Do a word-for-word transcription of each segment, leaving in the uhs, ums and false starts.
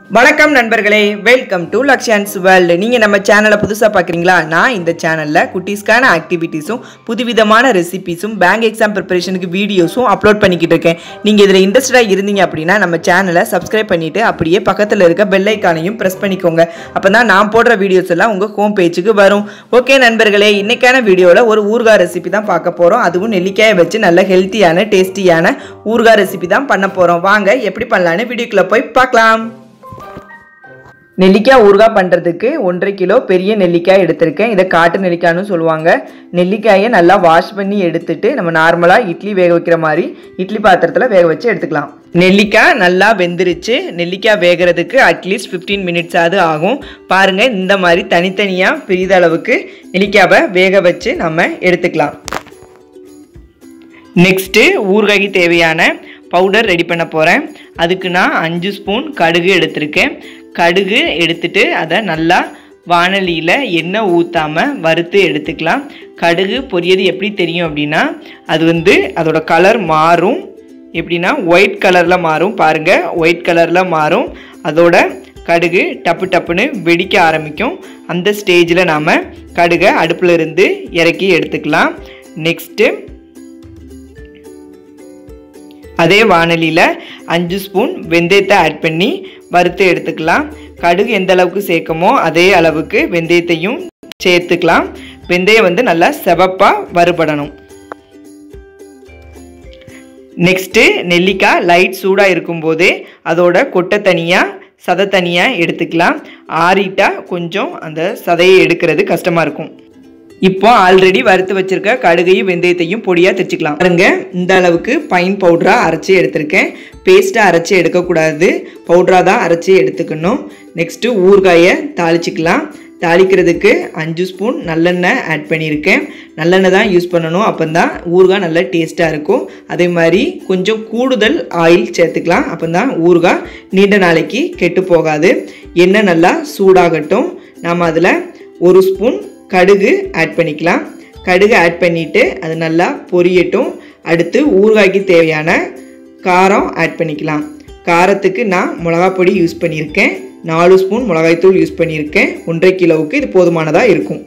வணக்கம் நண்பர்களே, welcome to Lakshan's world. நீங்கள் நம்ம சேனலை புதுசாக பார்க்குறீங்களா? நான் இந்த சேனலில் குட்டீஸ்க்கான ஆக்டிவிட்டீஸும் புதுவிதமான ரெசிபீஸும் பேங்க் எக்ஸாம் ப்ரிப்பரேஷனுக்கு வீடியோஸும் அப்லோட் பண்ணிக்கிட்டு இருக்கேன். நீங்கள் இதில் இன்ட்ரெஸ்டாக இருந்தீங்க அப்படின்னா நம்ம சேனலை சப்ஸ்கிரைப் பண்ணிவிட்டு அப்படியே பக்கத்தில் இருக்க பெல் ஐக்கானையும் ப்ரெஸ் பண்ணிக்கோங்க. அப்போ தான் நான் போடுற வீடியோஸ் எல்லாம் உங்கள் ஹோம் பேஜுக்கு வரும். ஓகே நண்பர்களே, இன்றைக்கான வீடியோவில் ஒரு ஊறுகாய் ரெசிபி தான் பார்க்க போகிறோம். அதுவும் நெல்லிக்காயை வச்சு நல்ல ஹெல்த்தியான டேஸ்டியான ஊறுகாய் ரெசிபி தான் பண்ண போகிறோம். வாங்க எப்படி பண்ணலான்னு வீடியோக்குள்ளே போய் பார்க்கலாம். நெல்லிக்காய் ஊறுகாய் பண்ணுறதுக்கு ஒன்றரை கிலோ பெரிய நெல்லிக்காய் எடுத்திருக்கேன். இதை காட்டு நெல்லிக்காய்னு சொல்லுவாங்க. நெல்லிக்காயை நல்லா வாஷ் பண்ணி எடுத்துட்டு நம்ம நார்மலாக இட்லி வேக வைக்கிற மாதிரி இட்லி பாத்திரத்தில் வேக வச்சு எடுத்துக்கலாம். நெல்லிக்காய் நல்லா வெந்துருச்சு. நெல்லிக்காய் வேகிறதுக்கு அட்லீஸ்ட் ஃபிஃப்டீன் மினிட்ஸ் ஆகுது ஆகும். பாருங்கள், இந்த மாதிரி தனித்தனியாக பெரிதளவுக்கு நெல்லிக்காவை வேக வச்சு நம்ம எடுத்துக்கலாம். நெக்ஸ்ட்டு ஊறுகாய்க்கு தேவையான பவுடர் ரெடி பண்ண போகிறேன். அதுக்கு நான் அஞ்சு ஸ்பூன் கடுகு எடுத்திருக்கேன். கடுகு எடுத்துட்டு அதை நல்லா வாணலியில் எண்ணெய் ஊற்றாமல் வறுத்து எடுத்துக்கலாம். கடுகு பொரியது எப்படி தெரியும் அப்படின்னா, அது வந்து அதோட கலர் மாறும். எப்படின்னா ஒயிட் கலரில் மாறும். பாருங்கள், ஒயிட் கலரில் மாறும். அதோட கடுகு டப்பு டப்புன்னு வெடிக்க ஆரம்பிக்கும். அந்த ஸ்டேஜில் நாம் கடுகை அடுப்பில் இருந்து இறக்கி எடுத்துக்கலாம். நெக்ஸ்ட்டு அதே வாணலியில் அஞ்சு ஸ்பூன் வெந்தயத்தை ஆட் பண்ணி வறுத்து எடுத்துக்கலாம். கடுகு எந்த அளவுக்கு சேர்க்கமோ அதே அளவுக்கு வெந்தயத்தையும் சேர்த்துக்கலாம். வெந்தயம் வந்து நல்லா செவப்பாக வறுபடணும். நெக்ஸ்ட்டு நெல்லிக்காய் லைட் சூடாக இருக்கும்போதே அதோட கொட்டை தனியாக சதை தனியாக எடுத்துக்கலாம். ஆறிட்டா கொஞ்சம் அந்த சதையை எடுக்கிறது கஷ்டமாக இருக்கும். இப்போ ஆல்ரெடி வறுத்து வச்சிருக்க கடுகையும் வெந்தயத்தையும் பொடியாக தைச்சிக்கலாம். பாருங்க, இந்த அளவுக்கு பைன் பவுடராக அரைச்சி எடுத்திருக்கேன். பேஸ்ட்டாக அரைச்சி எடுக்கக்கூடாது, பவுடராக தான் அரைச்சி எடுத்துக்கணும். நெக்ஸ்ட்டு ஊறுகாயை தாளிச்சிக்கலாம். தாளிக்கிறதுக்கு அஞ்சு ஸ்பூன் நல்லெண்ணெய் ஆட் பண்ணியிருக்கேன். நல்லெண்ணெய் தான் யூஸ் பண்ணணும், அப்போ தான் ஊறுகாய் நல்லா டேஸ்ட்டாக இருக்கும். அதே மாதிரி கொஞ்சம் கூடுதல் ஆயில் சேர்த்துக்கலாம். அப்போ தான் ஊறுகாய் நீண்ட நாளைக்கு கெட்டு போகாது. எண்ணெய் நல்லா சூடாகட்டும். நாம் அதில் ஒரு ஸ்பூன் கடுகு ஆட் பண்ணிக்கலாம். கடுகு ஆட் பண்ணிவிட்டு அது நல்லா பொரியட்டும். அடுத்து ஊறுகாய்க்கு தேவையான காரம் ஆட் பண்ணிக்கலாம். காரத்துக்கு நான் மிளகாய் பொடி யூஸ் பண்ணியிருக்கேன். நாலு ஸ்பூன் மிளகாய்த்தூள் யூஸ் பண்ணியிருக்கேன். ஒன்றரை கிலோவுக்கு இது போதுமானதாக இருக்கும்.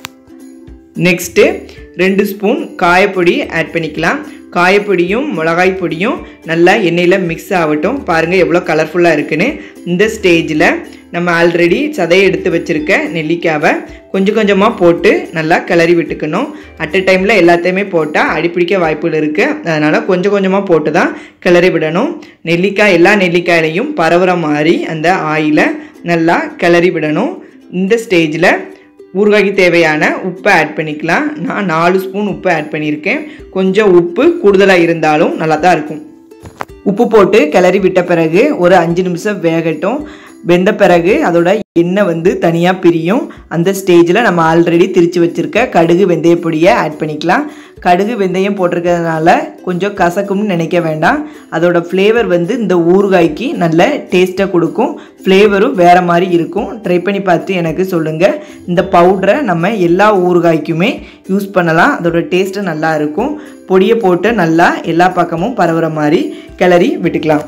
நெக்ஸ்ட்டு ரெண்டு ஸ்பூன் காயப்பொடி ஆட் பண்ணிக்கலாம். காயப்பொடியும் மிளகாய் பொடியும் நல்லா எண்ணெயில் மிக்ஸ் ஆகட்டும். பாருங்கள் எவ்வளோ கலர்ஃபுல்லாக இருக்குன்னு. இந்த ஸ்டேஜில் நம்ம ஆல்ரெடி சதையை எடுத்து வச்சுருக்க நெல்லிக்காவை கொஞ்சம் கொஞ்சமாக போட்டு நல்லா கிளறி விட்டுக்கணும். அட் அ டைமில் எல்லாத்தையுமே போட்டால் அடிப்பிடிக்க வாய்ப்புகள் இருக்குது. அதனால் கொஞ்சம் கொஞ்சமாக போட்டு தான் கிளறி விடணும். நெல்லிக்காய் எல்லா நெல்லிக்காயிலையும் பரவுற மாதிரி அந்த ஆயிலை நல்லா கிளறி விடணும். இந்த ஸ்டேஜில் ஊறுகாய்க்கு தேவையான உப்பை ஆட் பண்ணிக்கலாம். நான் நாலு ஸ்பூன் உப்பு ஆட் பண்ணியிருக்கேன். கொஞ்சம் உப்பு கூடுதலாக இருந்தாலும் நல்லா தான் இருக்கும். உப்பு போட்டு கிளறி விட்ட பிறகு ஒரு அஞ்சு நிமிஷம் வேகட்டும். வெந்த பிறகு அதோட எண்ணெய் வந்து தனியாக பிரியும். அந்த ஸ்டேஜில் நம்ம ஆல்ரெடி திரித்து வச்சுருக்க கடுகு வெந்தய பொடியை ஆட் பண்ணிக்கலாம். கடுகு வெந்தயம் போட்டிருக்கிறதுனால கொஞ்சம் கசக்கும்னு நினைக்க வேண்டாம். அதோட ஃப்ளேவர் வந்து இந்த ஊறுகாய்க்கு நல்ல டேஸ்ட்டை கொடுக்கும். ஃப்ளேவரும் வேறு மாதிரி இருக்கும். ட்ரை பண்ணி பார்த்து எனக்கு சொல்லுங்கள். இந்த பவுடரை நம்ம எல்லா ஊறுகாய்க்குமே யூஸ் பண்ணலாம். அதோட டேஸ்ட்டு நல்லா இருக்கும். பொடியை போட்டு நல்லா எல்லா பக்கமும் பரவுற மாதிரி கிளறி விட்டுக்கலாம்.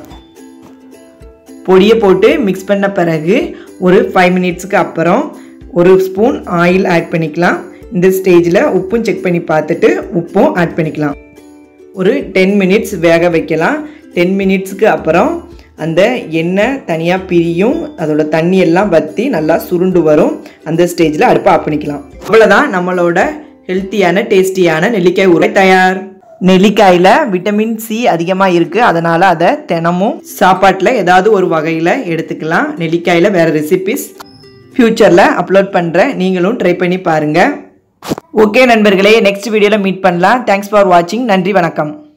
பொடியை போட்டு மிக்ஸ் பண்ண பிறகு ஒரு ஃபைவ் மினிட்ஸுக்கு அப்புறம் ஒரு ஸ்பூன் ஆயில் ஆட் பண்ணிக்கலாம். இந்த ஸ்டேஜில் உப்பும் செக் பண்ணி பார்த்துட்டு உப்பும் ஆட் பண்ணிக்கலாம். ஒரு டென் மினிட்ஸ் வேக வைக்கலாம். டென் மினிட்ஸுக்கு அப்புறம் அந்த எண்ணெய் தனியாக பிரியும். அதோட தண்ணி எல்லாம் வற்றி நல்லா சுருண்டு வரும். அந்த ஸ்டேஜில் அடுப்பை ஆஃப் பண்ணிக்கலாம். அவ்வளோதான், நம்மளோட ஹெல்த்தியான டேஸ்டியான நெல்லிக்காய் ஊறுகாய் தயார். நெல்லிக்காயில் விட்டமின் சி அதிகமாக இருக்குது. அதனால் அதை தினமும் சாப்பாட்டில் ஏதாவது ஒரு வகையில் எடுத்துக்கலாம். நெல்லிக்காயில் வேறு ரெசிபிஸ் ஃப்யூச்சரில் அப்லோட் பண்ணுறேன். நீங்களும் ட்ரை பண்ணி பாருங்கள். ஓகே நண்பர்களே, நெக்ஸ்ட் வீடியோவில் மீட் பண்ணலாம். தேங்க்ஸ் ஃபார் வாட்சிங். நன்றி, வணக்கம்.